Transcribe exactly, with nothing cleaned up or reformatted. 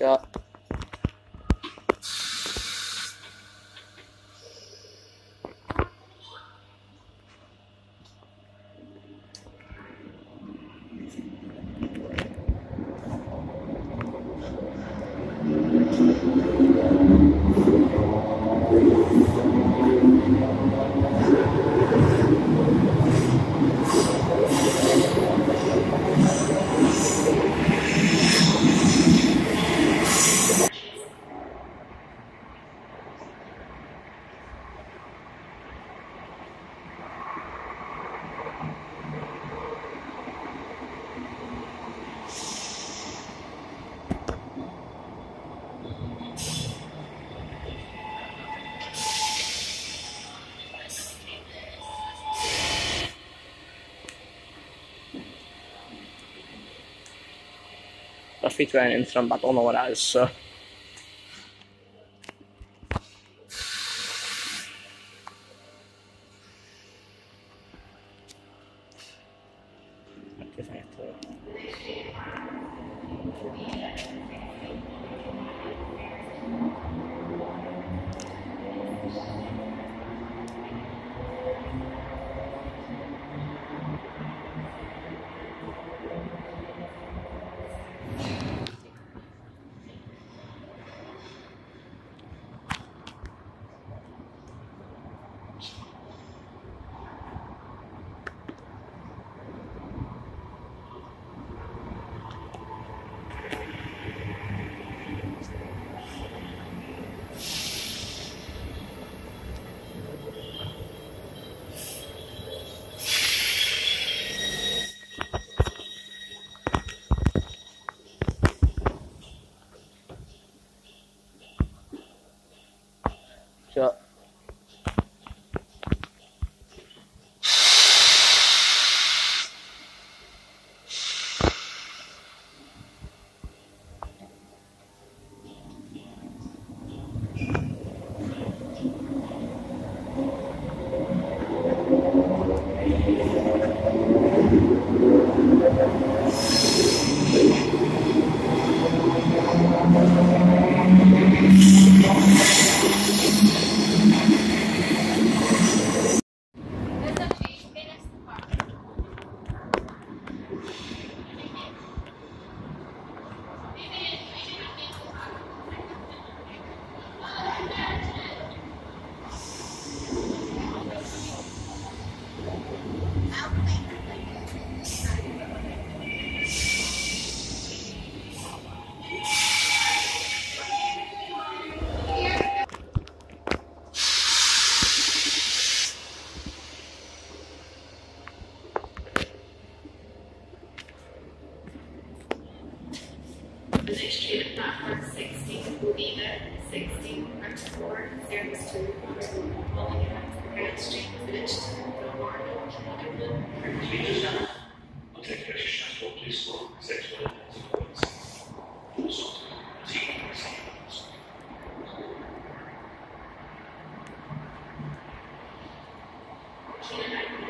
Shot. That's free to an instrument, but I don't know what that is, so. Shot. The next train at platform sixteen will be the sixteen four service to Rolling at Grand Street Village to Gilmore, Waterloo, Kirkby. I'll take a transport police for sexual assault. Also,